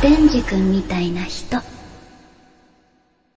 デンジ君みたいな人。